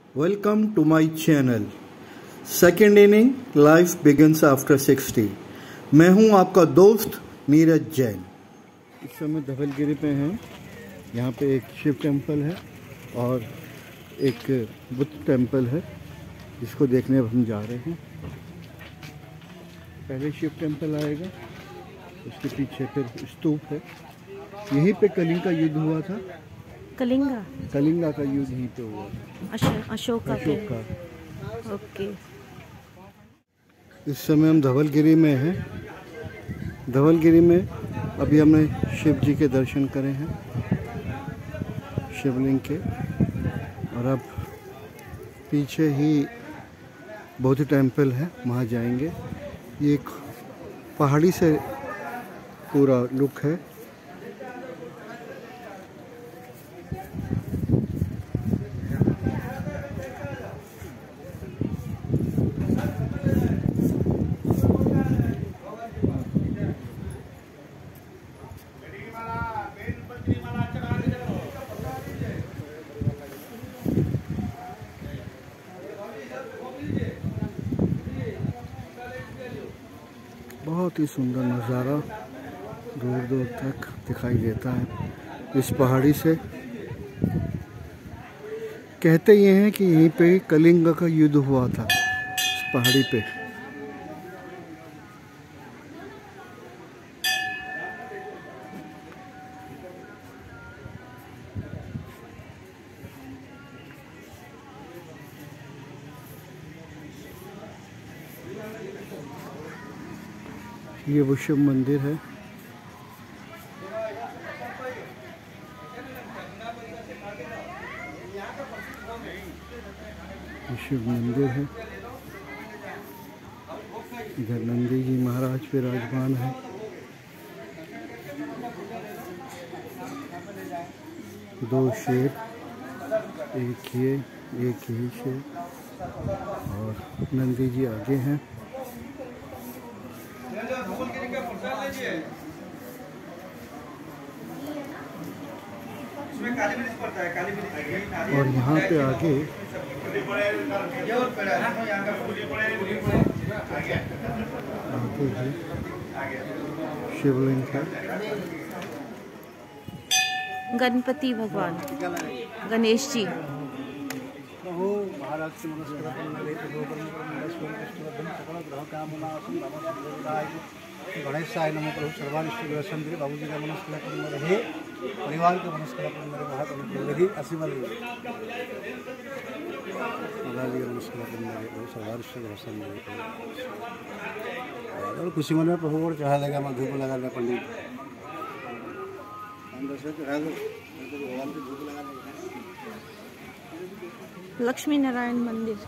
Welcome to my channel. Second inning life begins after 60। मैं हूं आपका दोस्त नीरज जैन। इस समय धवलगिरी पे हैं। यहाँ पे एक शिव टेम्पल है और एक बुद्ध टेम्पल है जिसको देखने हम जा रहे हैं। पहले शिव टेम्पल आएगा, उसके पीछे फिर स्तूप है। यहीं पे कलिंग का युद्ध हुआ था। कलिंगा का युद्ध यहीं पे हुआ था। अशोक का। ओके। इस समय हम धवलगिरी में हैं। धवलगिरी में अभी हमने शिव जी के दर्शन करे हैं, शिवलिंग के, और अब पीछे ही बौद्ध टेम्पल है, वहाँ जाएंगे। ये एक पहाड़ी से पूरा लुक है। बहुत ही सुंदर नज़ारा दूर दूर तक दिखाई देता है इस पहाड़ी से। कहते ये हैं कि यहीं पे कलिंग का युद्ध हुआ था, इस पहाड़ी पे। ये वो शिव मंदिर है। ये शिव मंदिर है। इधर नंदी जी महाराज विराजमान है। दो शेर, एक ही शेर, और नंदी जी आगे हैं। और यहाँ पे आगे शिवलिंग है। गणपति भगवान, गणेश जी। गणेशाय नमः। प्रभु सर्वानिष्ट ग्रसन दे, बाबू जी का मनस्कला पूर्ण रहे, परिवार का मनस्कला पूर्ण रहे, महाप्रभु रहे, आशीर्वाद दे। दादाजी का मनस्कला पूर्ण रहे, प्रभु सर्वानिष्ट ग्रसन दे। और खुशी मन में प्रभु को चढ़ा देगा, मैं धूप लगा दे पंडित। अंदर से चढ़ा दो, भगवान को धूप लगा देगा। लक्ष्मी नारायण मंदिर।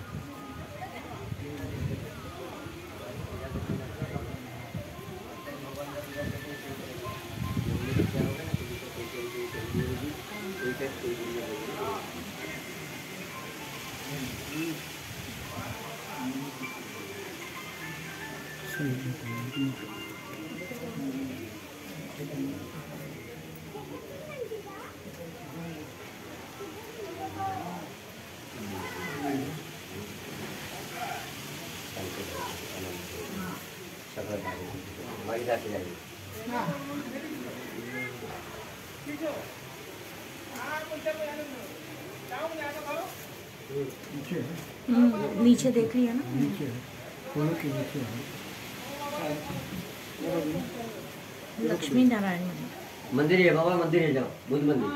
नीचे देख लिया ना, नीचे है, फूलों के नीचे है। लक्ष्मी नारायण मंदिर है बाबा, मंदिर है, जाओ बुद्ध मंदिर।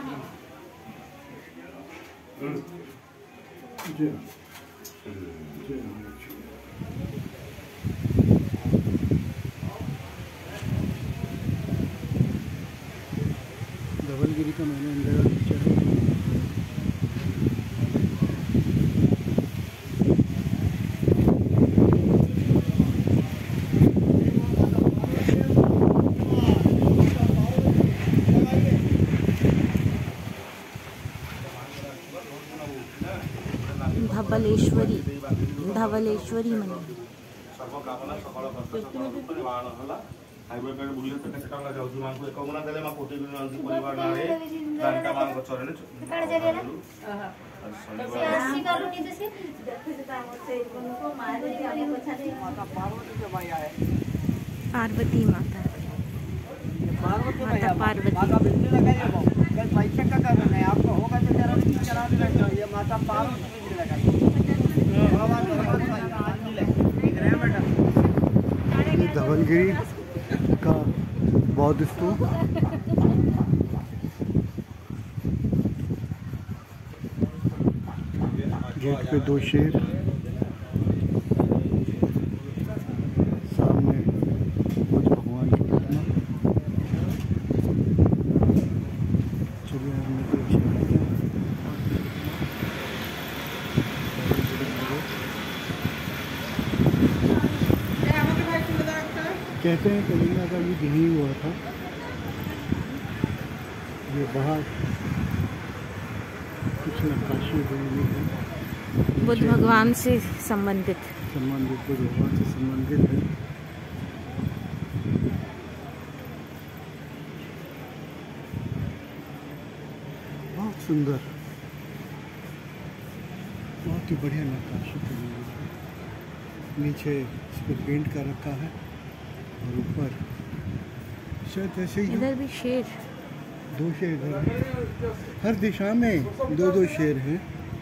धवलगिरी का मैंने अंदर खींचा है। धवलेश्वरी मंदिर। हाईवे पे बुले तो कैसे काम जाऊँ मां को कमुना देले मां कोटी परिवार ना रे दानका मां को चरण पार्वती माता, पार्वती माता पार्वती। माता बिजली लगाइए बाबू, कल पैसे का कर रहे हैं, आपको होगा तो जरा भी चला भी रहे हो। ये माता पार्वती बिजली लगाइए। भगवान दिख रहे हैं बेटा। ये धवलगिरी का बौद्ध स्तूप। गेट पे 2 शेर, सामने बुद्ध भगवान की प्रतिमा। चलिए हम नीचे चलते हैं। कहते हैं कलिंगा का युद्ध यही हुआ था। ये बाहर कुछ नक्काशी बनी हुई है, बुद्ध भगवान से संबंधित। बुद्ध भगवान से संबंधित है। बहुत सुंदर, बहुत ही बढ़िया नक्काशी बनी हुई है। नीचे इस पर पेंट कर रखा है और ऊपर शायद ऐसे ही इधर भी शेर, 2 शेर इधर हैं। हर दिशा में 2-2 शेर हैं।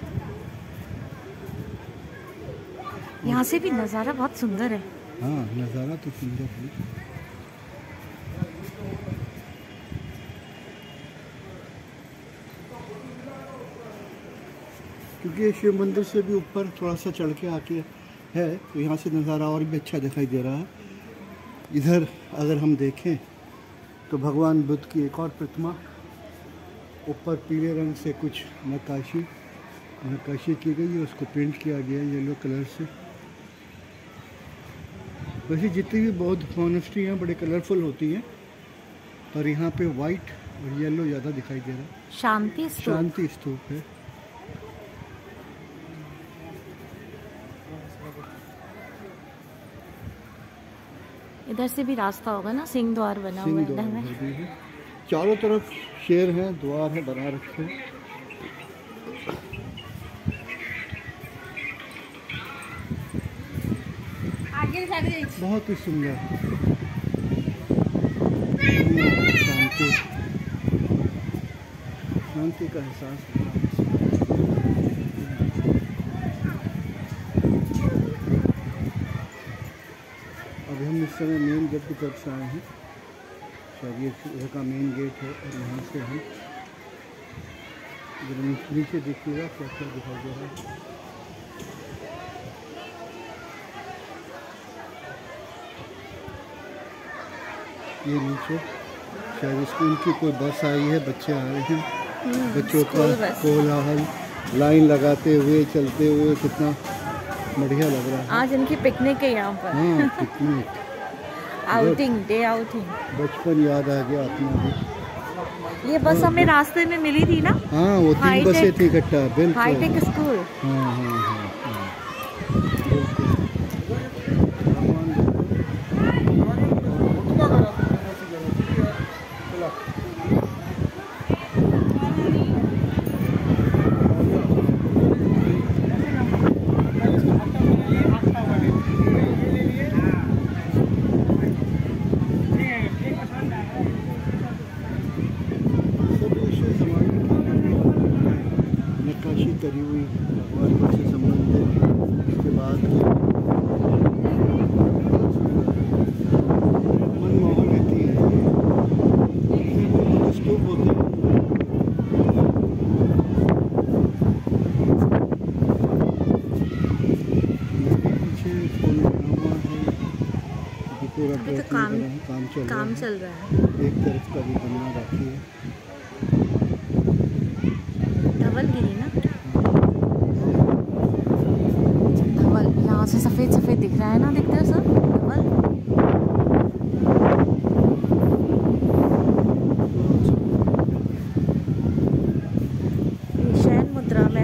यहाँ से भी नज़ारा बहुत सुंदर है। हाँ, नज़ारा तो सुंदर है। क्योंकि ये शिव मंदिर से भी ऊपर थोड़ा सा चढ़ के आके है, तो यहाँ से नज़ारा और भी अच्छा दिखाई दे रहा है। इधर अगर हम देखें तो भगवान बुद्ध की एक और प्रतिमा, ऊपर पीले रंग से कुछ नक्काशी की गई है, उसको पेंट किया गया है येलो कलर से। वैसे जितनी भी बौद्ध मॉनेस्ट्री हैं बड़े कलरफुल होती हैं, पर यहाँ पे वाइट और येलो ज़्यादा दिखाई दे रहा है। शांति स्तूप। शांति स्तूप है। इधर से भी रास्ता होगा ना, सिंह द्वार बना हुआ है सिंह इधर द्वार में। भी है। चारों तरफ शेर हैं, द्वार है बना रखे। बहुत ही सुंदर, शांति का एहसास होता है। अभी हम इस समय मेन गेट की तरफ से आए हैं। शायद ये इधर का मेन गेट है और यहाँ से हम नीचे देखिएगा क्या क्या दिखाई दे रहा है। ये नीचे शायद स्कूल की कोई बस आई है, बच्चे आ रहे हैं। बच्चों का कोलाहल, लाइन लगाते हुए चलते हुए कितना बढ़िया लग रहा है। आज इनकी पिकनिक है यहाँ पर। हाँ, पिकनिक, आउटिंग, डे आउटिंग। बचपन याद आ गया अपना भी। ये बस हमें रास्ते में मिली थी ना। हाँ, वो 3 बसें थी इकट्ठा। बिल्कुल, हाईटेक स्कूल। हाँ हाँ हाँ हाँ, बिल्कुल। नक्काशी करी हुई भगवान से संबंधित। उसके बाद मनमोहन रहती है। स्तूप होते हैं। पीछे पुल बना हुआ है, पूरा अभी तो काम चल रहा है। एक तरफ का भी बनना बाकी है। धवलगिरी ना, धवल यहाँ से सफेद सफेद दिख रहा है ना, दिखता है सब धवल। ये शयन मुद्रा में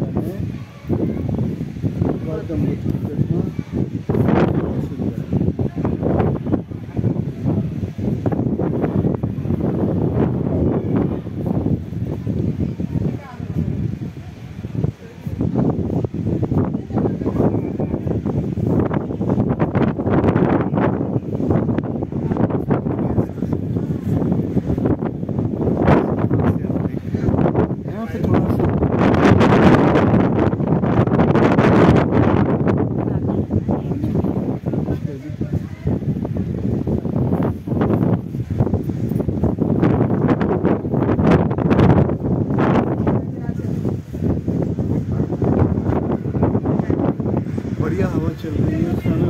गौतम बुद्ध की प्रतिमा बहुत सुंदर है। चल रही है साना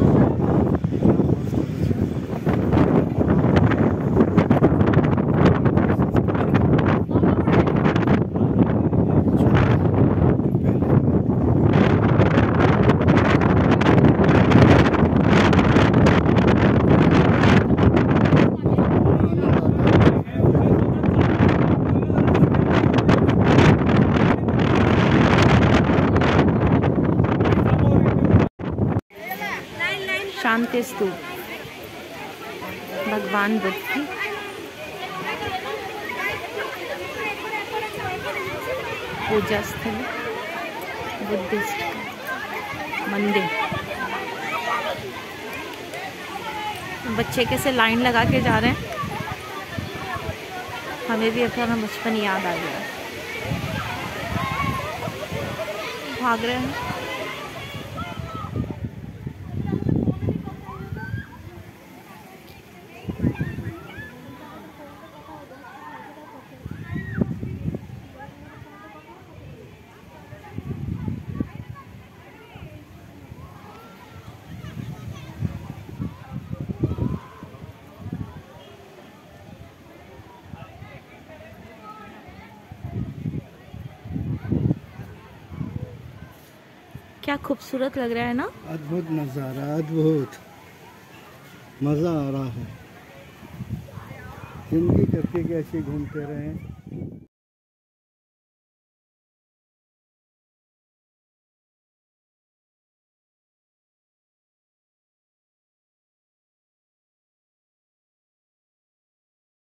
शांति स्तूप भगवान बुद्ध की पूजा स्थल, बुद्धिस्ट मंदिर। बच्चे कैसे लाइन लगा के जा रहे हैं, हमें भी अपना बचपन याद आ गया। भाग रहे हैं। क्या खूबसूरत लग रहा है ना। अद्भुत नज़ारा, अद्भुत मज़ा आ रहा है। जिंदगी करके कैसे घूमते रहें।